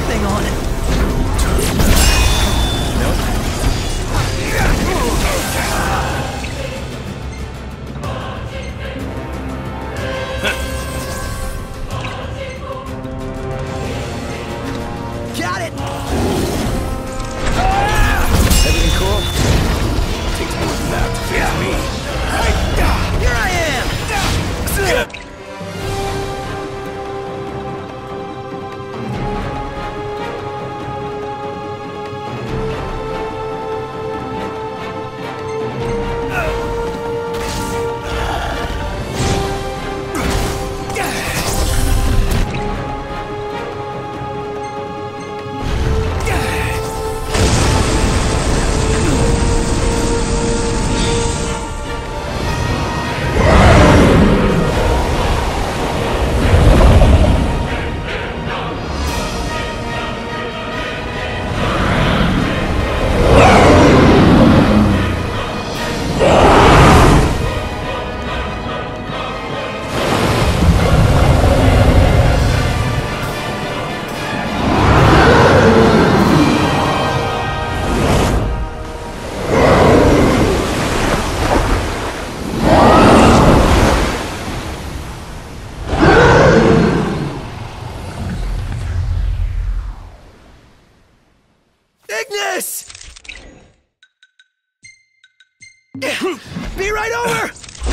anything on it. Got it! Everything cool? Takes more than that to face me. Here I am! Ignis! Be right over!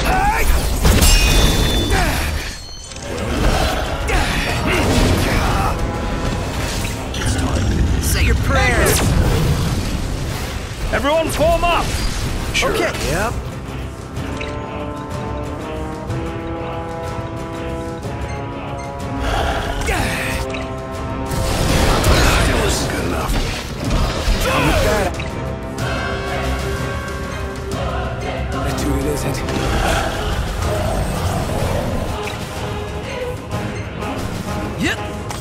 Say your prayers! Everyone form up! Sure. Okay. Yep. That wasn't good enough. That dude, it isn't. Yep.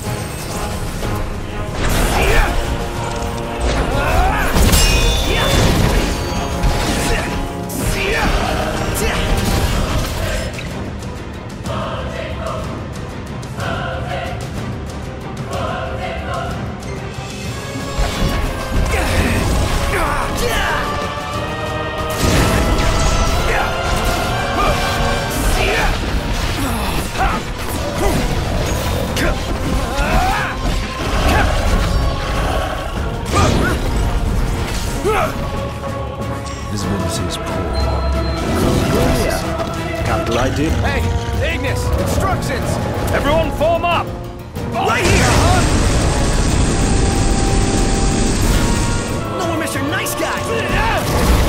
Visibility is poor. Yeah. Capital ID. Hey, Ignis! Instructions! Everyone form up! Right here! No one miss your nice guy!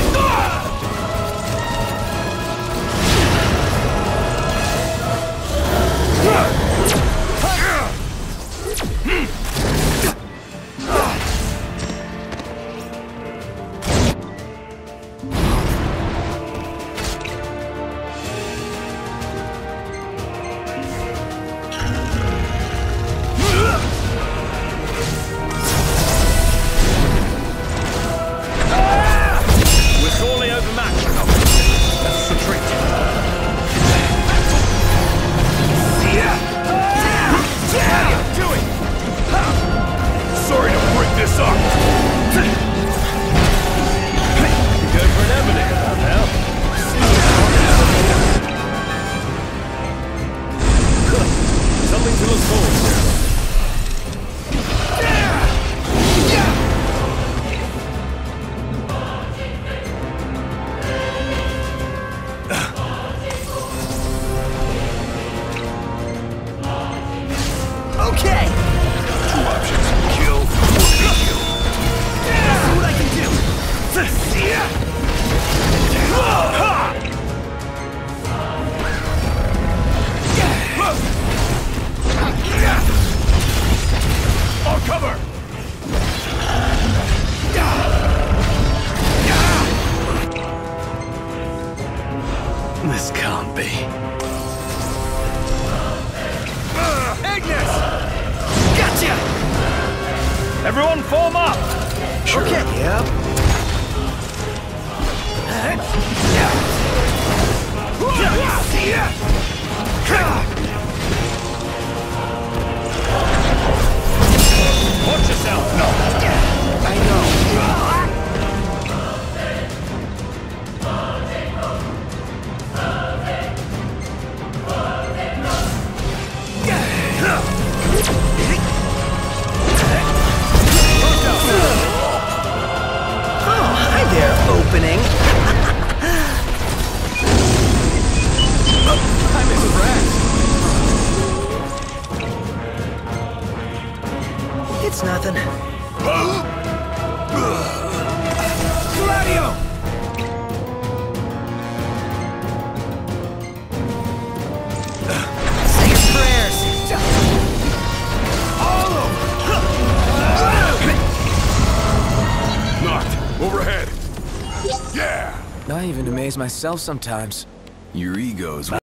We're sorely overmatched. Let's retreat. How you doing? Sorry to break this up. Go for an ebony now. Something to look forward to. Okay! Two options. Kill or be killed. See what I can do! I'll cover! This can't be. Ignis! Gotcha! Everyone form up! Sure. Okay. Yep. Watch opening. I'm impressed. It's nothing. Gladio! Say your prayers. All of them! Knocked. Overhead. Yeah! I even amaze myself sometimes. Your ego's